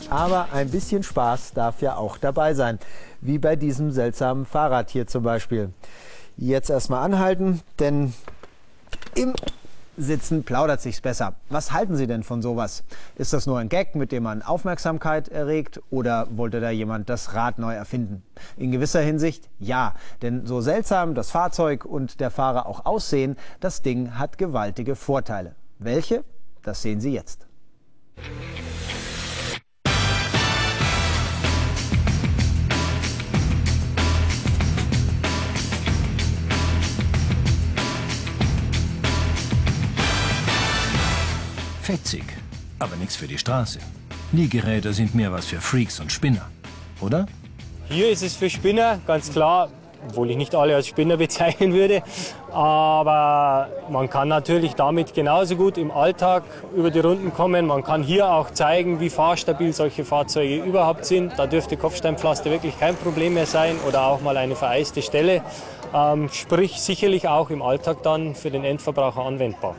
Aber ein bisschen Spaß darf ja auch dabei sein, wie bei diesem seltsamen Fahrrad hier zum Beispiel. Jetzt erstmal anhalten, denn im Sitzen plaudert sich's besser. Was halten Sie denn von sowas? Ist das nur ein Gag, mit dem man Aufmerksamkeit erregt, oder wollte da jemand das Rad neu erfinden? In gewisser Hinsicht ja, denn so seltsam das Fahrzeug und der Fahrer auch aussehen, das Ding hat gewaltige Vorteile. Welche? Das sehen Sie jetzt. Fetzig, aber nichts für die Straße. Liegeräder sind mehr was für Freaks und Spinner, oder? Hier ist es für Spinner, ganz klar, obwohl ich nicht alle als Spinner bezeichnen würde. Aber man kann natürlich damit genauso gut im Alltag über die Runden kommen. Man kann hier auch zeigen, wie fahrstabil solche Fahrzeuge überhaupt sind. Da dürfte Kopfsteinpflaster wirklich kein Problem mehr sein oder auch mal eine vereiste Stelle. Sprich sicherlich auch im Alltag dann für den Endverbraucher anwendbar.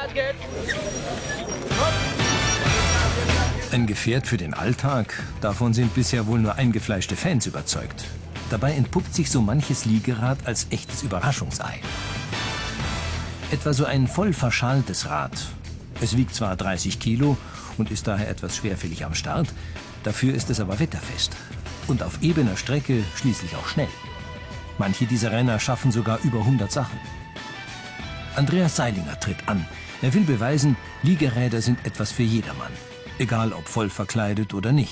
Ein Gefährt für den Alltag? Davon sind bisher wohl nur eingefleischte Fans überzeugt. Dabei entpuppt sich so manches Liegerad als echtes Überraschungsei. Etwa so ein voll verschaltes Rad. Es wiegt zwar 30 Kilo und ist daher etwas schwerfällig am Start, dafür ist es aber wetterfest. Und auf ebener Strecke schließlich auch schnell. Manche dieser Renner schaffen sogar über 100 Sachen. Andreas Seilinger tritt an. Er will beweisen, Liegeräder sind etwas für jedermann. Egal ob voll verkleidet oder nicht.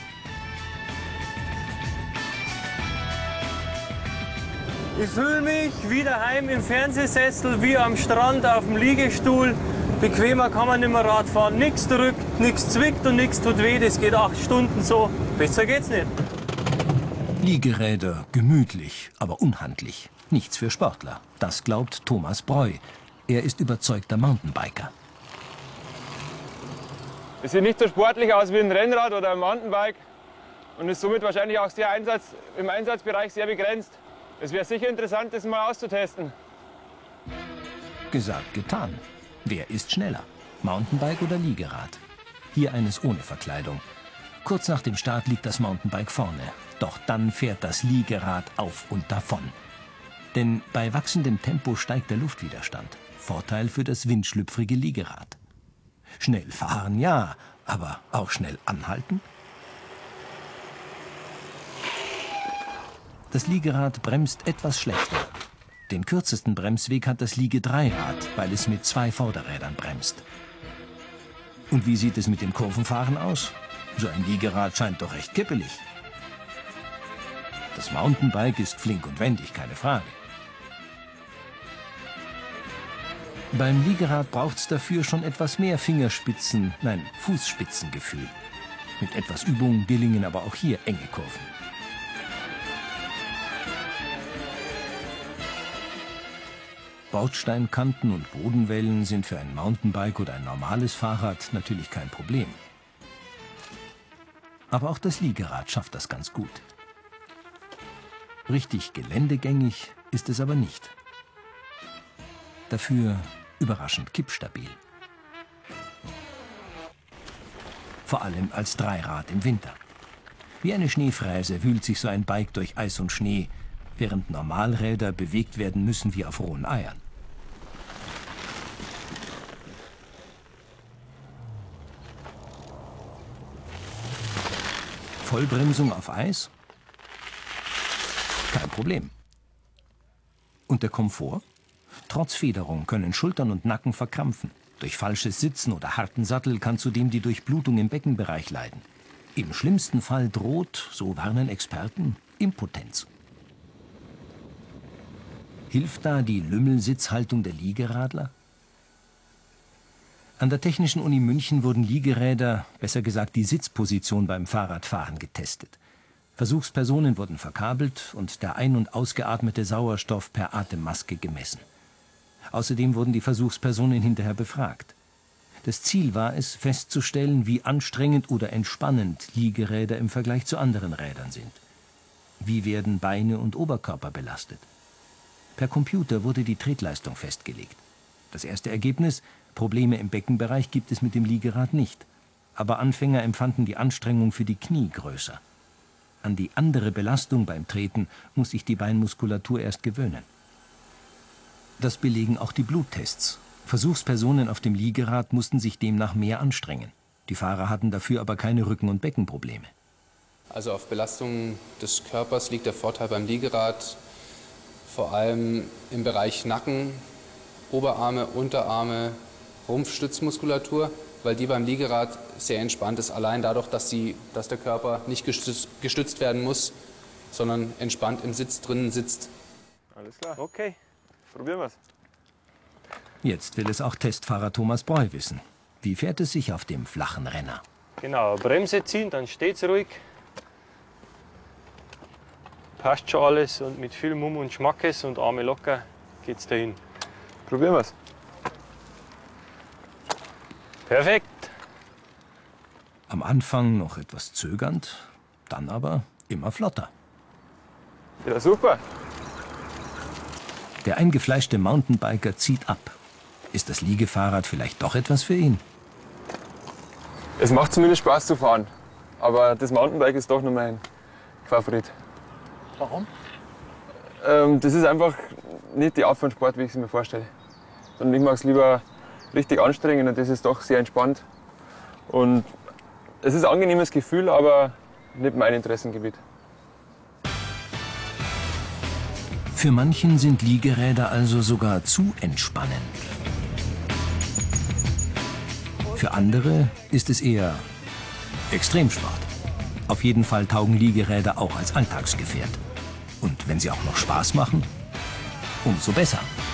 Ich fühle mich wie daheim im Fernsehsessel, wie am Strand auf dem Liegestuhl. Bequemer kann man nicht mehr Rad fahren. Nichts drückt, nichts zwickt und nichts tut weh. Das geht 8 Stunden so. Besser geht's nicht. Liegeräder gemütlich, aber unhandlich. Nichts für Sportler. Das glaubt Thomas Breu. Er ist überzeugter Mountainbiker. Es sieht nicht so sportlich aus wie ein Rennrad oder ein Mountainbike und ist somit wahrscheinlich auch im Einsatzbereich sehr begrenzt. Es wäre sicher interessant, das mal auszutesten. Gesagt, getan. Wer ist schneller? Mountainbike oder Liegerad? Hier eines ohne Verkleidung. Kurz nach dem Start liegt das Mountainbike vorne. Doch dann fährt das Liegerad auf und davon. Denn bei wachsendem Tempo steigt der Luftwiderstand. Vorteil für das windschlüpfrige Liegerad. Schnell fahren, ja, aber auch schnell anhalten? Das Liegerad bremst etwas schlechter. Den kürzesten Bremsweg hat das Liege-3-Rad, weil es mit 2 Vorderrädern bremst. Und wie sieht es mit dem Kurvenfahren aus? So ein Liegerad scheint doch recht kippelig. Das Mountainbike ist flink und wendig, keine Frage. Beim Liegerad braucht es dafür schon etwas mehr Fußspitzengefühl. Mit etwas Übung gelingen aber auch hier enge Kurven. Bordsteinkanten und Bodenwellen sind für ein Mountainbike oder ein normales Fahrrad natürlich kein Problem. Aber auch das Liegerad schafft das ganz gut. Richtig geländegängig ist es aber nicht. Dafür überraschend kippstabil. Vor allem als Dreirad im Winter. Wie eine Schneefräse wühlt sich so ein Bike durch Eis und Schnee, während Normalräder bewegt werden müssen wie auf rohen Eiern. Vollbremsung auf Eis? Kein Problem. Und der Komfort? Trotz Federung können Schultern und Nacken verkrampfen. Durch falsches Sitzen oder harten Sattel kann zudem die Durchblutung im Beckenbereich leiden. Im schlimmsten Fall droht, so warnen Experten, Impotenz. Hilft da die Lümmelsitzhaltung der Liegeradler? An der Technischen Uni München wurden Liegeräder, besser gesagt die Sitzposition beim Fahrradfahren getestet. Versuchspersonen wurden verkabelt und der ein- und ausgeatmete Sauerstoff per Atemmaske gemessen. Außerdem wurden die Versuchspersonen hinterher befragt. Das Ziel war es, festzustellen, wie anstrengend oder entspannend Liegeräder im Vergleich zu anderen Rädern sind. Wie werden Beine und Oberkörper belastet? Per Computer wurde die Tretleistung festgelegt. Das erste Ergebnis: Probleme im Beckenbereich gibt es mit dem Liegerad nicht. aber Anfänger empfanden die Anstrengung für die Knie größer. An die andere Belastung beim Treten muss sich die Beinmuskulatur erst gewöhnen. Das belegen auch die Bluttests. Versuchspersonen auf dem Liegerad mussten sich demnach mehr anstrengen. Die Fahrer hatten dafür aber keine Rücken- und Beckenprobleme. Also auf Belastung des Körpers liegt der Vorteil beim Liegerad vor allem im Bereich Nacken, Oberarme, Unterarme, Rumpfstützmuskulatur, weil die beim Liegerad sehr entspannt ist, allein dadurch, dass der Körper nicht gestützt werden muss, sondern entspannt im Sitz drinnen sitzt. Alles klar, okay, probieren wir's. Jetzt will es auch Testfahrer Thomas Breu wissen. Wie fährt es sich auf dem flachen Renner? Genau, Bremse ziehen, dann steht's ruhig. Passt schon alles und mit viel Mumm und Schmackes und Arme locker geht's dahin. Probieren wir's. Perfekt. Am Anfang noch etwas zögernd, dann aber immer flotter. Ja, super. Der eingefleischte Mountainbiker zieht ab. Ist das Liegefahrrad vielleicht doch etwas für ihn? Es macht zumindest Spaß zu fahren, aber das Mountainbike ist doch noch mein Favorit. Warum? Das ist einfach nicht die Art von Sport, wie ich es mir vorstelle. Sondern ich mag es lieber richtig anstrengend und das ist doch sehr entspannt. Und es ist ein angenehmes Gefühl, aber nicht mein Interessengebiet. Für manchen sind Liegeräder also sogar zu entspannend. Für andere ist es eher Extremsport. Auf jeden Fall taugen Liegeräder auch als Alltagsgefährt. Und wenn sie auch noch Spaß machen, umso besser.